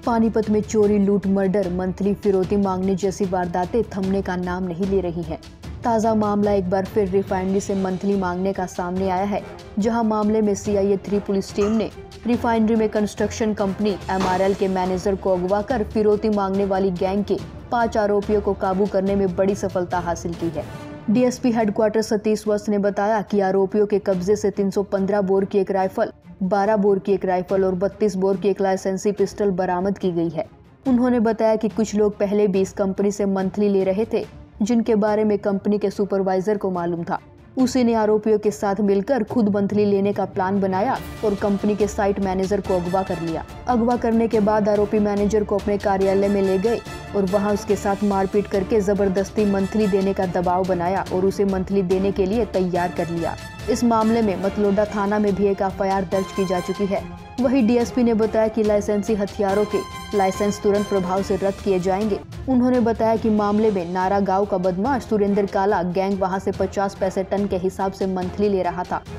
पानीपत में चोरी, लूट, मर्डर, मंथली फिरौती मांगने जैसी वारदातें थमने का नाम नहीं ले रही हैं। ताज़ा मामला एक बार फिर रिफाइनरी से मंथली मांगने का सामने आया है, जहां मामले में CIA 3 पुलिस टीम ने रिफाइनरी में कंस्ट्रक्शन कंपनी MRL के मैनेजर को अगवा कर फिरौती मांगने वाली गैंग के 5 आरोपियों को काबू करने में बड़ी सफलता हासिल की है। DSP हेडक्वार्टर सतीश वत्स ने बताया कि आरोपियों के कब्जे से 315 बोर की एक राइफल, 12 बोर की एक राइफल और 32 बोर की एक लाइसेंसी पिस्टल बरामद की गई है। उन्होंने बताया कि कुछ लोग पहले भी इस कंपनी से मंथली ले रहे थे, जिनके बारे में कंपनी के सुपरवाइजर को मालूम था। उसी ने आरोपियों के साथ मिलकर खुद मंथली लेने का प्लान बनाया और कंपनी के साइट मैनेजर को अगवा कर लिया। अगवा करने के बाद आरोपी मैनेजर को अपने कार्यालय में ले गए और वहां उसके साथ मारपीट करके जबरदस्ती मंथली देने का दबाव बनाया और उसे मंथली देने के लिए तैयार कर लिया। इस मामले में मतलोडा थाना में भी एक FIR दर्ज की जा चुकी है। वहीं DSP ने बताया कि लाइसेंसी हथियारों के लाइसेंस तुरंत प्रभाव से रद्द किए जाएंगे। उन्होंने बताया कि मामले में नारा गांव का बदमाश सुरेंद्र काला गैंग वहां से 50 पैसे टन के हिसाब से मंथली ले रहा था।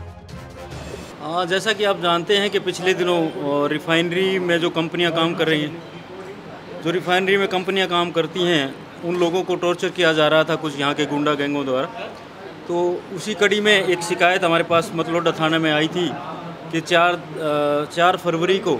जैसा कि आप जानते हैं कि पिछले दिनों रिफाइनरी में जो कंपनियां काम कर रही हैं, जो रिफाइनरी में कंपनियां काम करती हैं, उन लोगों को टॉर्चर किया जा रहा था कुछ यहाँ के गुंडा गैंगों द्वारा। तो उसी कड़ी में एक शिकायत हमारे पास मतलोडा थाना में आई थी कि 4 फरवरी को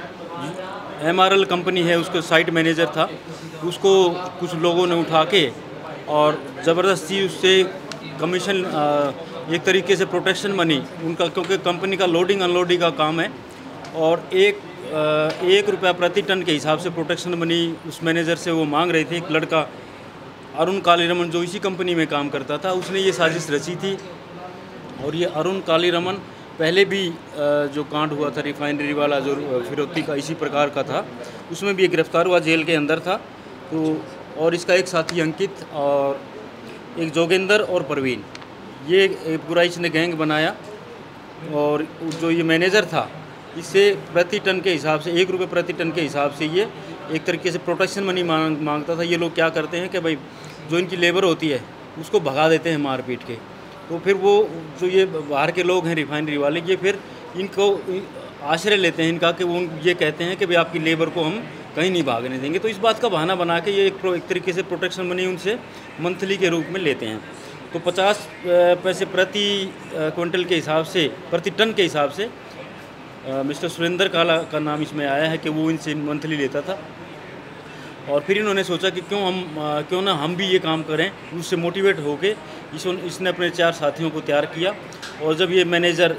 MRL कंपनी है, उसका साइट मैनेजर था, उसको कुछ लोगों ने उठा के और ज़बरदस्ती उससे कमीशन, एक तरीके से प्रोटेक्शन मनी उनका, क्योंकि कंपनी का लोडिंग अनलोडिंग का काम है, और एक रुपया प्रति टन के हिसाब से प्रोटेक्शन मनी उस मैनेजर से वो मांग रहे थे। एक लड़का अरुण कालीरमन जो इसी कंपनी में काम करता था, उसने ये साजिश रची थी। और ये अरुण कालीरमन पहले भी जो कांड हुआ था रिफाइनरी वाला, जो फिरौती का इसी प्रकार का था, उसमें भी गिरफ्तार हुआ, जेल के अंदर था। तो और इसका एक साथी अंकित और एक जोगेंद्र और परवीन, ये पूरा इसने गैंग बनाया। और जो ये मैनेजर था, इससे प्रति टन के हिसाब से 1 रुपये प्रति टन के हिसाब से ये एक तरीके से प्रोटेक्शन मनी मांगता था। ये लोग क्या करते हैं कि भाई जो इनकी लेबर होती है उसको भगा देते हैं मार पीट के। तो फिर वो जो ये बाहर के लोग हैं रिफाइनरी वाले, ये फिर इनको आश्रय लेते हैं इनका, कि वो ये कहते हैं कि भाई आपकी लेबर को हम कहीं नहीं भागने देंगे। तो इस बात का बहाना बना के ये एक तरीके से प्रोटेक्शन मनी उनसे मंथली के रूप में लेते हैं। तो 50 पैसे प्रति क्विंटल के हिसाब से, प्रति टन के हिसाब से मिस्टर सुरेंद्र काला का नाम इसमें आया है कि वो इनसे मंथली लेता था। और फिर इन्होंने सोचा कि क्यों ना हम भी ये काम करें। उससे मोटिवेट होके इसने अपने 4 साथियों को तैयार किया। और जब ये मैनेजर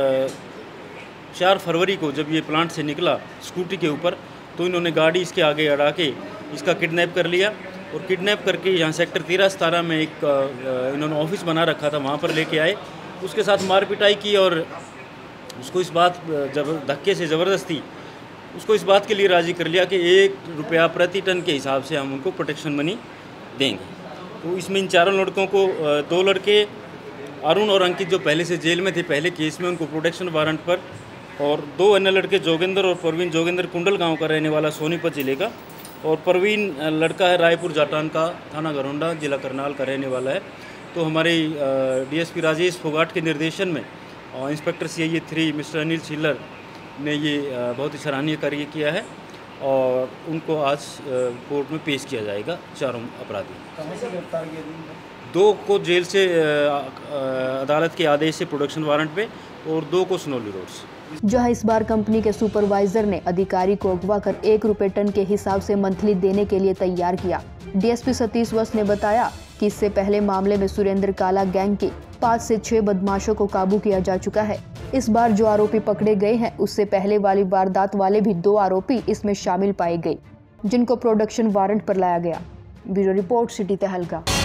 4 फरवरी को जब ये प्लांट से निकला स्कूटी के ऊपर, तो इन्होंने गाड़ी इसके आगे अड़ा के इसका किडनैप कर लिया। और किडनैप करके यहाँ सेक्टर 13-17 में एक इन्होंने ऑफिस बना रखा था, वहाँ पर लेके आए। उसके साथ मार पिटाई की और उसको इस बात धक्के से ज़बरदस्ती उसको इस बात के लिए राज़ी कर लिया कि 1 रुपया प्रति टन के हिसाब से हम उनको प्रोटेक्शन मनी देंगे। तो इसमें इन 4 लड़कों को, 2 लड़के अरुण और अंकित जो पहले से जेल में थे पहले केस में, उनको प्रोटेक्शन वारंट पर, और 2 अन्य लड़के जोगेंद्र और परवीन, जोगेंद्र कुंडल गांव का रहने वाला सोनीपत जिले का, और परवीन लड़का है रायपुर जाटान का, थाना घरोंडा, जिला करनाल का रहने वाला है। तो हमारे DSP राजेश फोगाट के निर्देशन में इंस्पेक्टर CIA 3 मिस्टर अनिल चिल्लर ने ये बहुत ही सराहनीय कार्य किया है। और उनको आज कोर्ट में पेश किया जाएगा। 4 अपराधी, कहाँ से गिरफ्तार किए? 2 को जेल से अदालत के आदेश से प्रोडक्शन वारंट पे, और 2 को स्नोली रोड से। जहां इस बार कंपनी के सुपरवाइजर ने अधिकारी को अगवा कर 1 रुपये टन के हिसाब से मंथली देने के लिए तैयार किया। DSP सतीश वत्स ने बताया कि इससे पहले मामले में सुरेंद्र काला गैंग के 5 से 6 बदमाशों को काबू किया जा चुका है। इस बार जो आरोपी पकड़े गए हैं, उससे पहले वाली वारदात वाले भी 2 आरोपी इसमें शामिल पाए गए, जिनको प्रोडक्शन वारंट पर लाया गया। ब्यूरो रिपोर्ट, सिटी तहलका।